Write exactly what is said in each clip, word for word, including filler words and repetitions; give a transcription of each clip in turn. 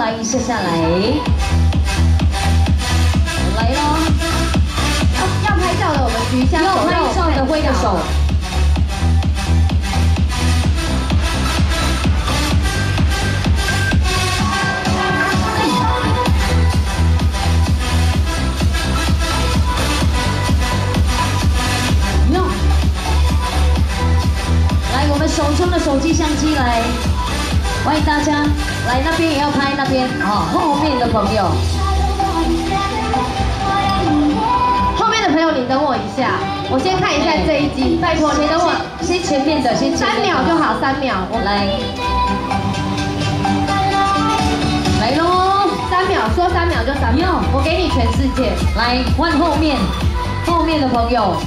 来一下下来，来咯！ 要要拍照的我们举一下手， 要拍照的挥个手。 手中的手机相机来，欢迎大家来那边也要拍那边啊、哦，后面的朋友， 后面的朋友你等我一下，我先看一下这一集，拜托你等我， 先前面的，先三秒就好，三秒，我来，来喽， 三秒，说三秒就三秒，我给你全世界， 来换后面，后面的朋友。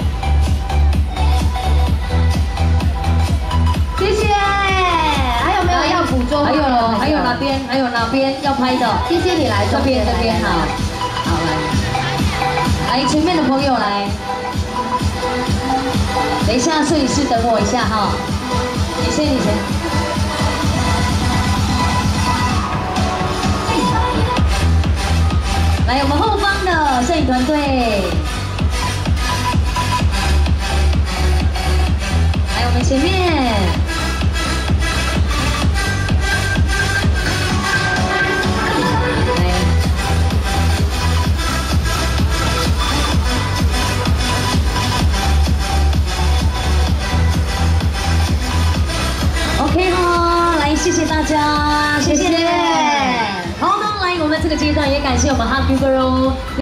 谢谢，还有没有要捕捉？ 还有喽，还有哪边？还有哪边要拍的？ 谢谢你来这边，这边好，好来，来前面的朋友来，等一下摄影师等我一下哈，你先，你先。来，我们后方的摄影团队，来我们前面。 OK 哈，来谢谢大家，谢谢。好，那来我们这个阶段也感谢我们哈 Q Girl。